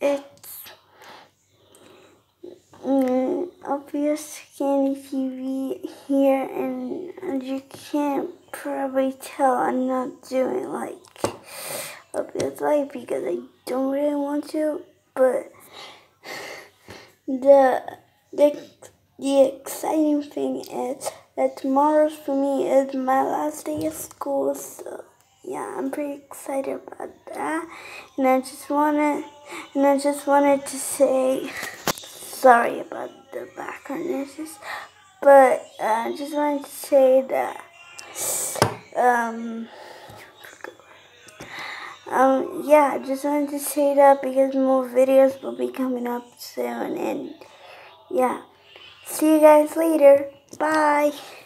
it's obvious Candy TV here, and as you can't probably tell, I'm not doing like obvious life because I don't really want to, but the exciting thing is that tomorrow for me is my last day of school, so yeah, I'm pretty excited about that. And I just wanted to say sorry about the background noises, but I just wanted to say that yeah, I just wanted to say that because more videos will be coming up soon, and yeah, see you guys later. Bye.